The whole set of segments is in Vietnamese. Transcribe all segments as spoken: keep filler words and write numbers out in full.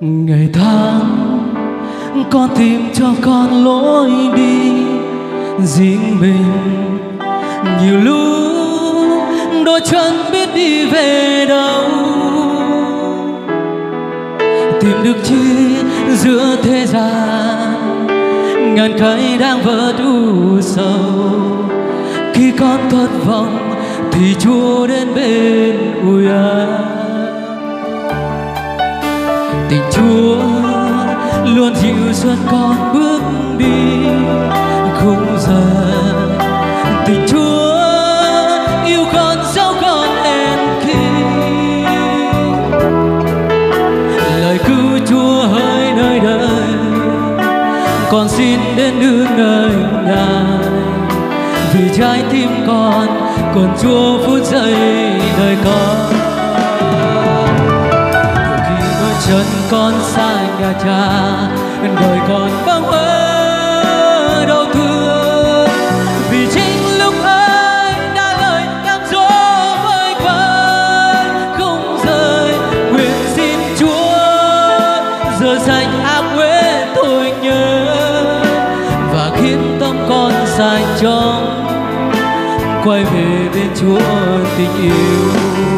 Ngày tháng con tìm cho con lối đi riêng mình. Nhiều lúc đôi chân biết đi về đâu, tìm được chi giữa thế gian ngàn cây đang vỡ u sầu. Khi con thất vọng thì Chúa đến bên ủi an. Tình Chúa luôn dịu dàng con bước đi không giờ. Tình Chúa yêu con dẫu con hèn khi. Lời cứu Chúa hỡi nơi đời, con xin đến đứng nơi Ngài. Vì trái tim con còn Chúa phút giây đời con. Chân con xa nhà cha, đời còn bâng quơ đau thương. Vì chính lúc ấy đã lời cám dỗ với con không rời. Nguyện xin Chúa giờ dành ác quên tôi nhớ, và khiến tâm con dài trong quay về bên Chúa tình yêu.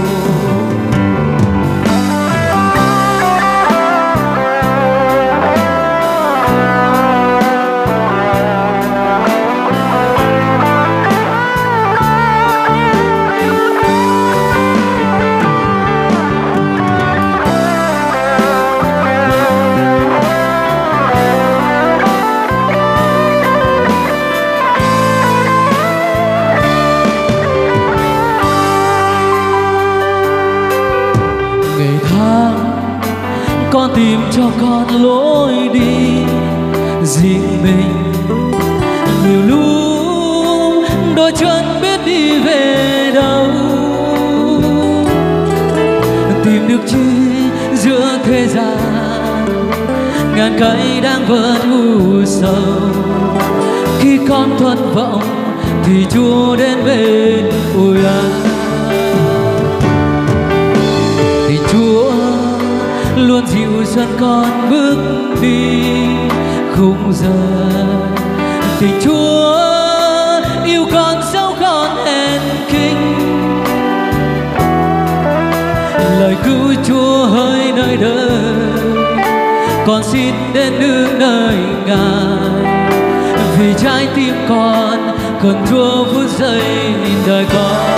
Con tìm cho con lối đi riêng mình. Nhiều lúc đôi chân biết đi về đâu, tìm được chi giữa thế gian ngàn cây đang vỡ u sầu. Khi con thất vọng thì Chúa đến bên ủi an. Thì Chúa luôn dịu dàng con bước đi không giờ. Tình Chúa yêu con dẫu con hèn khinh. Lời cứu Chúa hỡi nơi đời, con xin đến đứng nơi Ngài. Vì trái tim con cần Chúa phút giây đời con.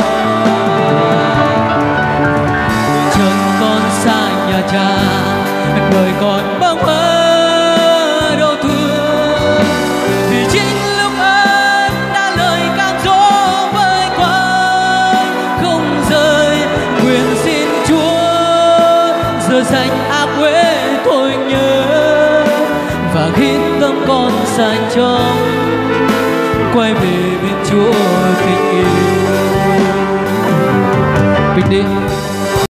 Chân con xa nhà cha, đời còn bâng quơ đau thương. Vì chính lúc ấy đã lời cám dỗ với con không rời. Nguyện xin Chúa giờ dành ác quên tôi nhớ, và khiến tâm con sạch trong quay về bên Chúa tình yêu. Bình định